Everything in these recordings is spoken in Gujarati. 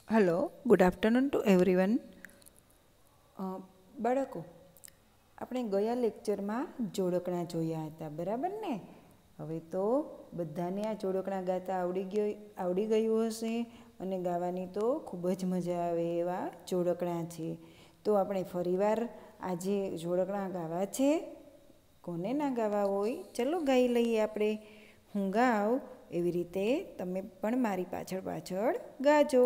Hello, good afternoon to everyone. બાળકો, આપણે ગયા લેક્ચરમાં જોડકણા જોયા હતા, બરાબર ને? હવે તો બધાને આ જોડકણા ગાતા આવડી ગયું હશે અને ગાવાની તો ખૂબ જ મજા આવે એવા જોડકણા છે. તો આપણે ફરીવાર આજે જોડકણા ગાવા છે. કોને ના ગાવા હોય? ચલો ગાઈ લઈએ આપણે. હું ગાઉં એવી રીતે તમે પણ મારી પાછળ પાછળ ગાજો.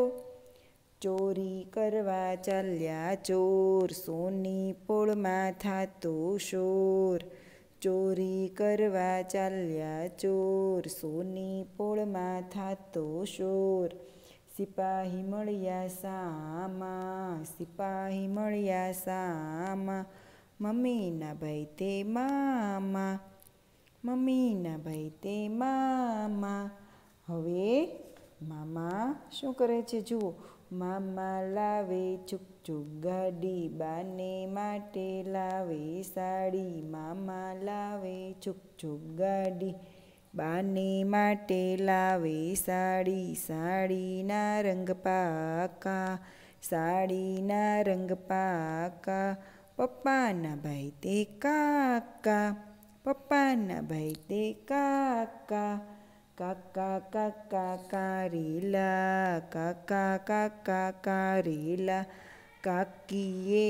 ચોરી કરવા ચાલ્યા ચોર, સોની પોળમાં થાતો શોર. ચોરી કરવા ચાલ્યા ચોર, સોની પોળમાં થાતો શોર. સિપાહી મળ્યા સામા, સિપાહી મળ્યા સામા. મમ્મીના ભાઈ તે મામા, મમ્મીના ભાઈ તે મામા. હવે મામા શું કરે છે જુઓ. મામા લાવે ચૂક ચૂક ગાડી, બાને માટે લાવે સાડી. મામા લાવે ચૂક ચૂક ગાડી, બાને માટે લાવે સાડી. સાડીના રંગ પાકા, સાડીના રંગ પાકા. પપ્પાના ભાઈ તે કાકા, પપ્પાના ભાઈ તે કાકા. કાકા કાકા કારેલા, કાકા કાકા કારેલા. કાકીએ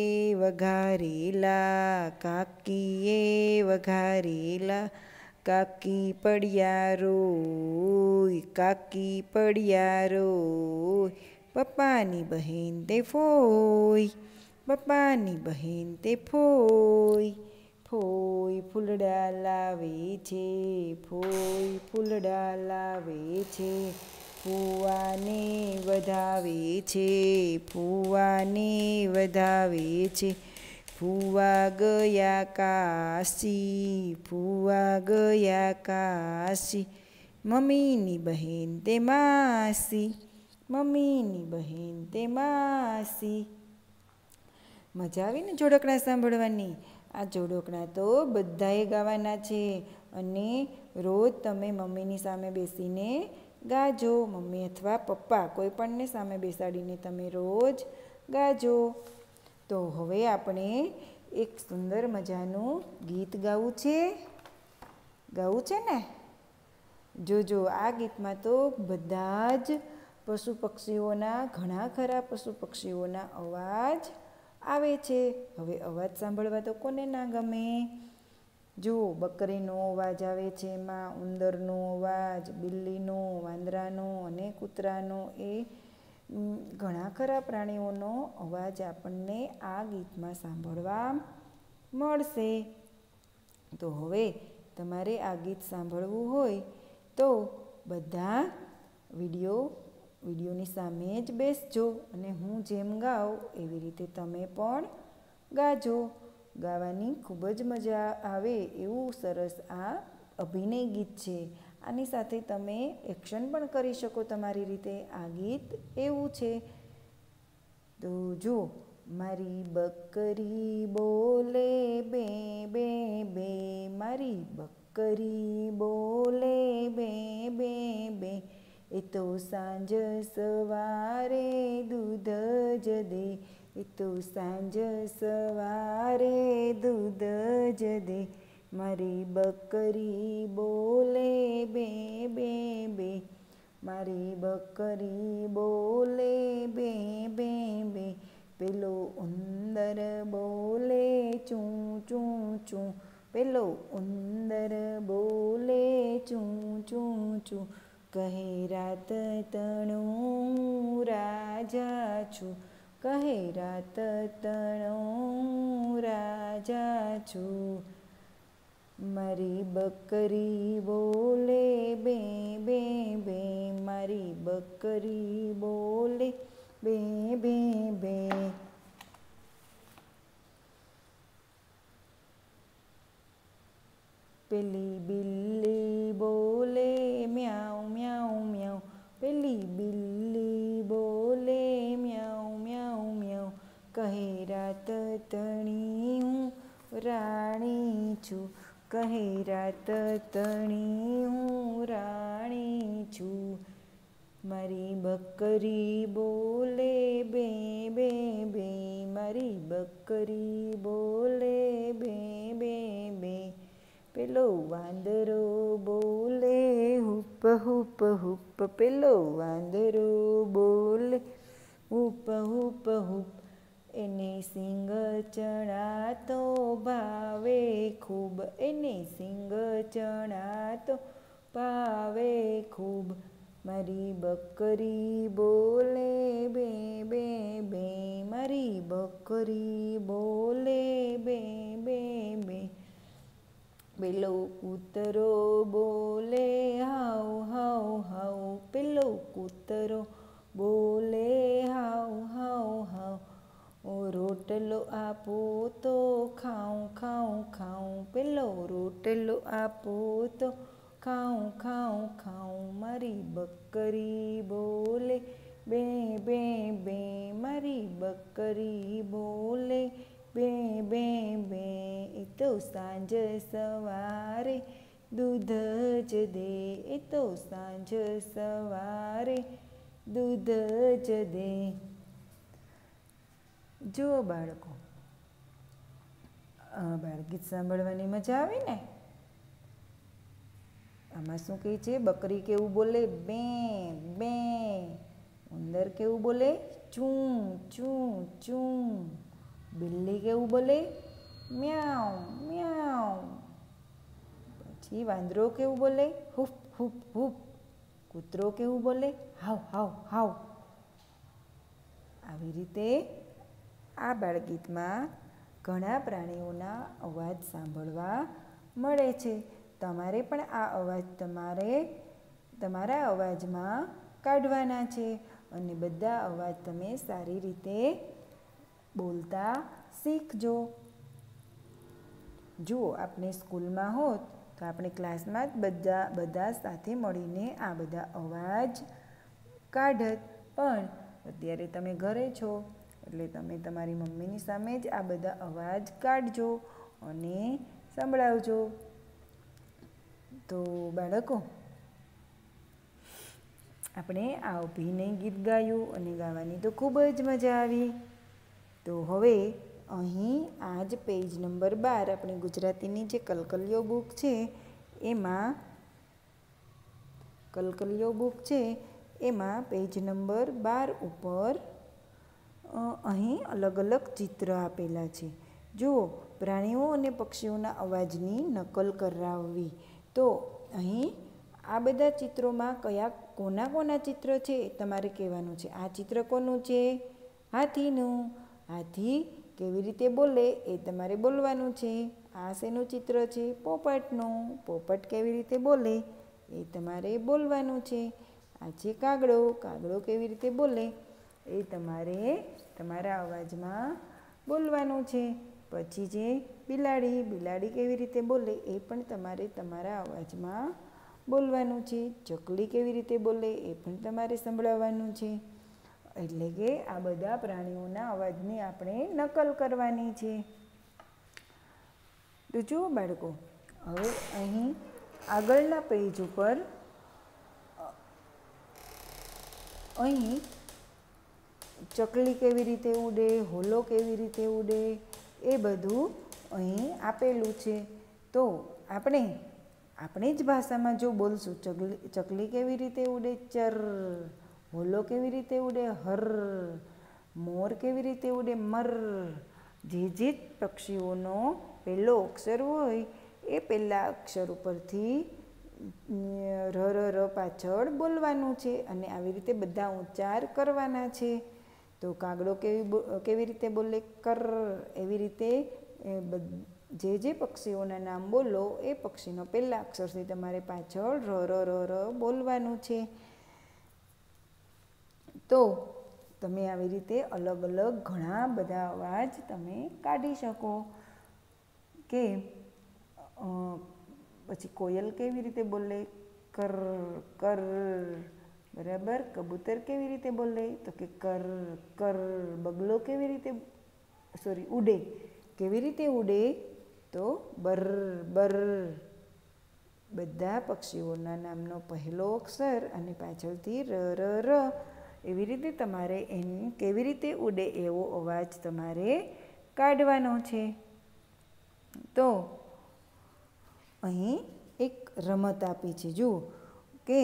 વઘારેલા, કાકીએ વઘારેલા. કાકી પડ્યા રોય, કાકી પડ્યા રોય. પપ્પાની બહેન તે ફોય, પપ્પાની બહેન તે ફોય. ફોય ફૂલડા લાવે છે, ફોય ફૂલડા લાવે છે. ફુવાને વધાવે છે, ફુવાને વધાવે છે. ફુવા ગયા કાશી, ફુવા ગયા કાશી. મમ્મીની બહેન તે માસી, મમ્મીની બહેન તે માસી. મજા આવીને જોડકણા સાંભળવાની? આ જોડકણા તો બધાએ ગાવાના છે અને રોજ તમે મમ્મીની સામે બેસીને ગાજો. મમ્મી અથવા પપ્પા કોઈ પણને સામે બેસાડીને તમે રોજ ગાજો. તો હવે આપણે એક સુંદર મજાનું ગીત ગાવું છે. ગાવું છે ને? જોજો, આ ગીતમાં તો બધા જ પશુ પક્ષીઓના, ઘણા ખરા પશુ પક્ષીઓના અવાજ આવે છે. હવે અવાજ સાંભળવા તો કોને ના ગમે? જુઓ, બકરીનો અવાજ આવે છે એમાં, ઉંદરનો અવાજ, બિલ્લીનો, વાંદરાનો અને કૂતરાનો, એ ઘણા ખરા પ્રાણીઓનો અવાજ આપણને આ ગીતમાં સાંભળવા મળશે. તો હવે તમારે આ ગીત સાંભળવું હોય તો બધા વિડીયોની સામે જ બેસજો અને હું જેમ ગાઉં એવી રીતે તમે પણ ગાજો. ગાવાની ખૂબ જ મજા આવે એવું સરસ આ અભિનય ગીત છે. આની સાથે તમે એક્શન પણ કરી શકો તમારી રીતે. આ ગીત એવું છે. તો જુઓ, મારી બકરી બોલે બે બે બે, મારી બકરી બોલે બે બે બે. એ તો સાંજ સવારે દૂધ જ દે, એ તો સાંજ સવારે દૂધ જ દે. મારી બકરી બોલે બે બે બે, મારી બકરી બોલે બે બે બે. પેલો ઉંદર બોલે ચૂં ચૂં ચૂં, પેલો ઉંદર બોલે ચૂં ચૂં ચૂં. કહે રાત તણું રાજા છું, કહે રાત તણું રાજા છું. મારી બકરી બોલે બે બે બે, મારી બકરી બોલે બે બે બે. પેલી બિલ્લી બોલે મ્યાઉ મ્યાઉ મ્યાઉ, પેલી બિલ્લી બોલે મ્યાઉ મ્યાઉ મ્યાઉ. કહે રાત તણી હું રાણી છું, કહે રાત તણી હું રાણી છું. મારી બકરી બોલે બે બે બે, મારી બકરી બોલે બે બે બે. પેલો વાંદરો બોલે હુપ હુપ હુપ, પેલો વાંદરો બોલે હુપ હુપ હુપ. એને સિંગ ચણા તો ભાવે ખૂબ, એને સિંગ ચણા તો ભાવે ખૂબ. મારી બકરી બોલે બે બે બે, મારી બકરી બોલે બે બે બે. પેલો કૂતરો બોલે હાવ હાવ હાવ, પેલો કૂતરો બોલે હાવ હાવ હાવ. રોટલો આપો તો ખાઉં ખાઉં ખાઉં, પેલો રોટલો આપો તો ખાઉં ખાઉં ખાઉં. મારી બકરી બોલે બે બે બે, મારી બકરી બોલે બે બે બે. એ તો સાંજ સવારે દૂધ જ દે, એ તો સાંજ સવારે દૂધ જ દે. જો બાળકો, બાળગીત સાંભળવાની મજા આવી ને? આમાં શું કહે છે? બકરી કેવું બોલે? બે બે. ઉંદર કેવું બોલે? ચૂં ચૂં ચૂં. બિલ્લી કેવું બોલે? મ્યાઉ મ્યાઉ. પછી વાંદરો કેવું બોલે? હુફ હુફ હુફ. કૂતરો કેવું બોલે? હાવ હાવ હાવ. આવી રીતે આ બાળગીતમાં ઘણા પ્રાણીઓના અવાજ સાંભળવા મળે છે. તમારે પણ આ અવાજ તમારા અવાજમાં કાઢવાના છે અને બધા અવાજ તમે સારી રીતે બોલતા શીખજો. જુઓ, આપણે સ્કૂલમાં હોત તો આપણે ક્લાસમાં જ બધા સાથે મળીને આ બધા અવાજ કાઢત, પણ અત્યારે તમે ઘરે છો એટલે તમે તમારી મમ્મીની સામે જ આ બધા અવાજ કાઢજો અને સંભળાવજો. તો બાળકો, આપણે આ અભિનય ગીત ગાયું અને ગાવાની તો ખૂબ જ મજા આવી. તો હવે અહીં આ જ પેજ નંબર 12 આપણી ગુજરાતીની જે કલકલિયો બુક છે એમાં પેજ નંબર 12 ઉપર અહીં અલગ અલગ ચિત્ર આપેલા છે. જુઓ, પ્રાણીઓ અને પક્ષીઓના અવાજની નકલ કરાવવી. તો અહીં આ બધા ચિત્રોમાં કોના ચિત્ર છે એ તમારે કહેવાનું છે. આ ચિત્ર કોનું છે? હાથીનું. હાથી કેવી રીતે બોલે એ તમારે બોલવાનું છે. આ શેનું ચિત્ર છે? પોપટનું. પોપટ કેવી રીતે બોલે એ તમારે બોલવાનું છે. આ છે કાગડો. કાગડો કેવી રીતે બોલે એ તમારે તમારા અવાજમાં બોલવાનું છે. પછી છે બિલાડી. બિલાડી કેવી રીતે બોલે એ પણ તમારે તમારા અવાજમાં બોલવાનું છે. ચકલી કેવી રીતે બોલે એ પણ તમારે સંભળાવવાનું છે. એટલે કે આ બધા પ્રાણીઓના અવાજની આપણે નકલ કરવાની છે. તો જુઓ બાળકો, હવે અહીં આગળના પેજ ઉપર અહીં ચકલી કેવી રીતે ઉડે, હોલો કેવી રીતે ઉડે એ બધું અહીં આપેલું છે. તો આપણી જ ભાષામાં જો બોલશું, ચકલી કેવી રીતે ઉડે? ચર. હોલો કેવી રીતે ઉડે? હર. મોર કેવી રીતે ઉડે? મર. જે પક્ષીઓનો પહેલો અક્ષર હોય એ પહેલા અક્ષર ઉપરથી ર પાછળ બોલવાનું છે અને આવી રીતે બધા ઉચ્ચાર કરવાના છે. તો કાગડો કેવી રીતે બોલે? કર. એવી રીતે જે પક્ષીઓના નામ બોલો એ પક્ષીનો પહેલા અક્ષરથી તમારે પાછળ ર બોલવાનું છે. તો તમે આવી રીતે અલગ અલગ ઘણા બધા અવાજ તમે કાઢી શકો. કે પછી કોયલ કેવી રીતે બોલે? કર કર. બરાબર. કબૂતર કેવી રીતે બોલે? તો કે કર કર. બગલો કેવી રીતે ઉડે? કેવી રીતે ઉડે? તો બર બર. બધા પક્ષીઓના નામનો પહેલો અક્ષર અને પાછળથી ર એવી રીતે તમારે કેવી રીતે ઉડે એવો અવાજ તમારે કાઢવાનો છે. તો અહીં એક રમત આપી છે. જુઓ કે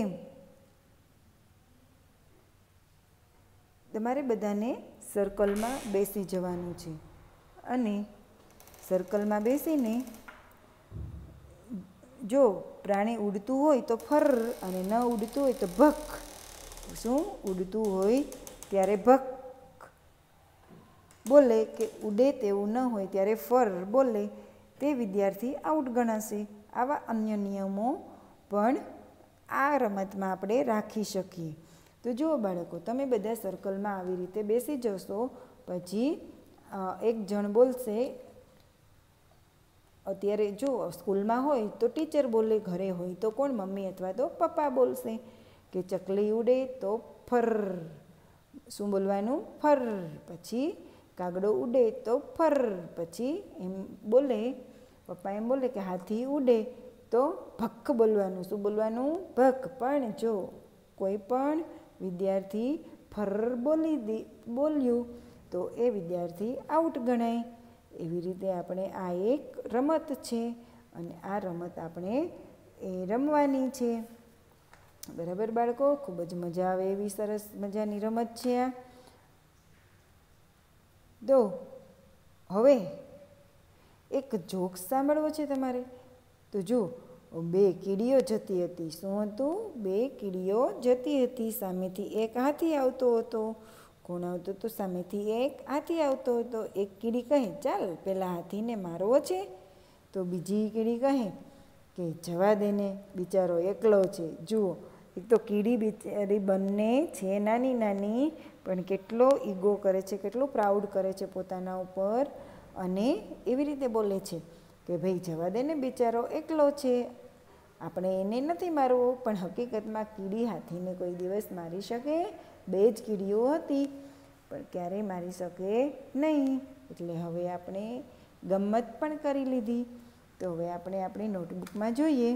તમારે બધાને સર્કલમાં બેસી જવાનું છે અને સર્કલમાં બેસીને જો પ્રાણી ઉડતું હોય તો ફર અને ન ઉડતું હોય તો ભક. શું ઉડતું હોય ત્યારે ભક બોલે કે ઉડે તેવું ન હોય ત્યારે ફર બોલે તે વિદ્યાર્થી આઉટ ગણાશે. આવા અન્ય નિયમો પણ આ રમતમાં આપણે રાખી શકીએ. તો જુઓ બાળકો, તમે બધા સર્કલમાં આવી રીતે બેસી જશો. પછી એક જણ બોલશે. અત્યારે જો સ્કૂલમાં હોય તો ટીચર બોલે, ઘરે હોય તો કોણ, મમ્મી અથવા તો પપ્પા બોલશે કે ચકલી ઉડે તો ફર. શું બોલવાનું? ફર. પછી કાગડો ઉડે તો ફર. પછી એમ બોલે, પપ્પા એમ બોલે કે હાથી ઉડે તો ભક બોલવાનું. શું બોલવાનું? ભક. પણ જો કોઈ પણ વિદ્યાર્થી ફર બોલ્યું તો એ વિદ્યાર્થી આઉટ ગણાય. એવી રીતે આપણે આ એક રમત છે અને આ રમત આપણે રમવાની છે. બરાબર બાળકો? ખૂબ જ મજા આવે એવી સરસ મજાની રમત છે આ. તો હવે એક જોક્સ સાંભળવો છે તમારે. તો જો, બે કીડીઓ જતી હતી. શું હતું? બે કીડીઓ જતી હતી. સામેથી એક હાથી આવતો હતો. કોણ આવતો હતો? સામેથી એક હાથી આવતો હતો. એક કીડી કહે, ચાલ પેલા હાથીને મારવો છે. તો બીજી કીડી કહે કે જવા દેને, બિચારો એકલો છે. જુઓ, એક તો કીડી બિચારી બંને છે નાની નાની, પણ કેટલો ઈગો કરે છે, કેટલું પ્રાઉડ કરે છે પોતાના ઉપર. અને એવી રીતે બોલે છે કે ભાઈ જવા દે ને, બિચારો એકલો છે, આપણે એને નથી મારવો. પણ હકીકતમાં કીડી હાથીને કોઈ દિવસ મારી શકે? બે જ કીડીઓ હતી, પણ ક્યારેય મારી શકે નહીં. એટલે હવે આપણે ગમ્મત પણ કરી લીધી. તો હવે આપણે આપણી નોટબુકમાં જોઈએ.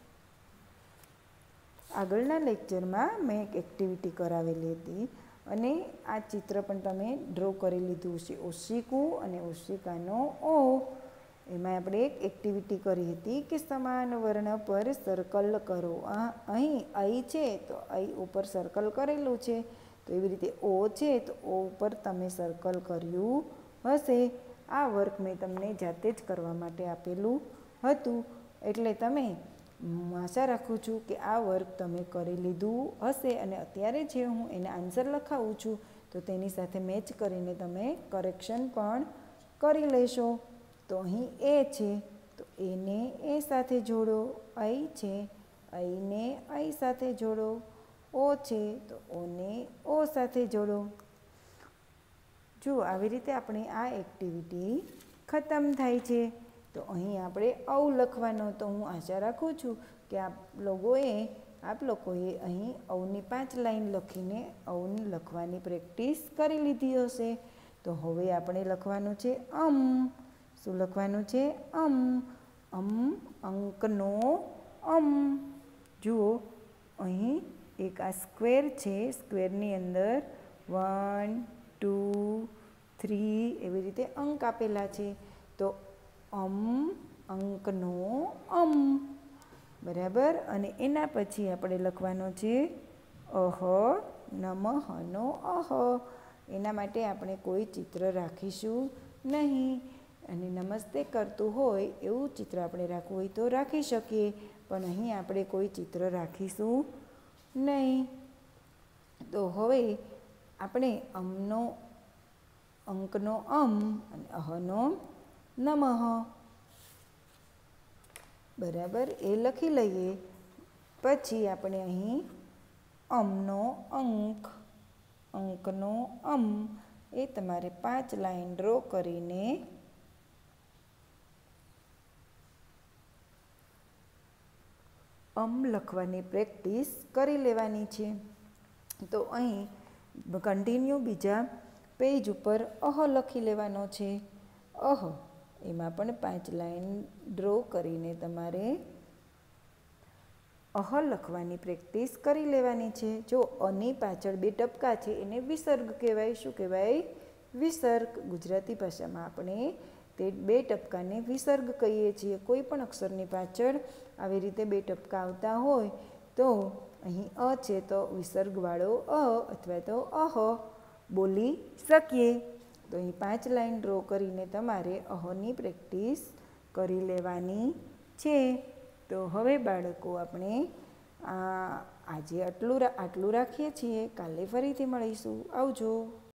આગળના લેક્ચરમાં મેં એક એક્ટિવિટી કરાવેલી હતી અને આ ચિત્ર પણ તમે ડ્રો કરી લીધું છે. ઓશિકું અને ઓશિકાનો ઓ. એમાં આપણે એક એક્ટિવિટી કરી હતી કે સમાન વર્ણ પર સર્કલ કરો. અહીં આઈ છે તો આઈ ઉપર સર્કલ કરેલું છે. તો એવી રીતે ઓ છે તો ઓ ઉપર તમે સર્કલ કર્યું હશે. આ વર્ક મેં તમને જાતે જ કરવા માટે આપેલું હતું. એટલે તમે, આશા રાખું છું કે આ વર્ક તમે કરી લીધું હશે અને અત્યારે જે હું એના આન્સર લખાવું છું તો તેની સાથે મેચ કરીને તમે કરેક્શન પણ કરી લેશો. તો અહીં એ છે તો એને એ સાથે જોડો. આઈ છે, આઈને આઈ સાથે જોડો. ઓ છે તો ઓને ઓ સાથે જોડો. જુઓ, આવી રીતે આપણે આ એક્ટિવિટી ખતમ થાય છે. તો અહીં આપણે ઔ લખવાનો. તો હું આશા રાખું છું કે આપ લોકોએ અહીં ઔની 5 લાઈન લખીને ઔને લખવાની પ્રેક્ટિસ કરી લીધી હશે. તો હવે આપણે લખવાનું છે અમ. શું લખવાનું છે? અમ. અંકનો અમ. જુઓ, અહીં એક આ સ્ક્વેર છે. સ્ક્વેરની અંદર 1, 2, 3 એવી રીતે અંક આપેલા છે. તો અંકનો અમ. બરાબર. અને એના પછી આપણે લખવાનો છે અહ નમઃનો અહ. એના માટે આપણે કોઈ ચિત્ર રાખીશું નહીં. અને નમસ્તે કરતું હોય એવું ચિત્ર આપણે રાખવું હોય તો રાખી શકીએ, પણ અહીં આપણે કોઈ ચિત્ર રાખીશું નહીં. તો હવે આપણે અંકનો અમ અને અહનો નમઃ. બરાબર, એ લખી લઈએ. પછી આપણે અહીં અમનો અંક, અંકનો અમ, એ તમારે 5 લાઈન ડ્રો કરીને અમ લખવાની પ્રેક્ટિસ કરી લેવાની છે. તો અહીં કન્ટિન્યુ બીજા પેજ ઉપર અહ લખી લેવાનો છે. અહ એમાં પણ 5 લાઈન ડ્રો કરીને તમારે અહ લખવાની પ્રેક્ટિસ કરી લેવાની છે. જો અની પાછળ 2 ટપકા છે એને વિસર્ગ કહેવાય. શું કહેવાય? વિસર્ગ. ગુજરાતી ભાષામાં આપણે તે 2 ટપકાને વિસર્ગ કહીએ છીએ. કોઈ પણ અક્ષરની પાછળ આવી રીતે 2 ટપકા આવતા હોય તો અહીં અ છે તો વિસર્ગવાળો અ અથવા તો અહ બોલી શકીએ. તો અહીં 5 લાઈન ડ્રો કરીને તમારે અહની પ્રેક્ટિસ કરી લેવાની છે. તો હવે બાળકો આપણે આજે આટલું રાખીએ છીએ. કાલે ફરીથી મળીશું. આવજો.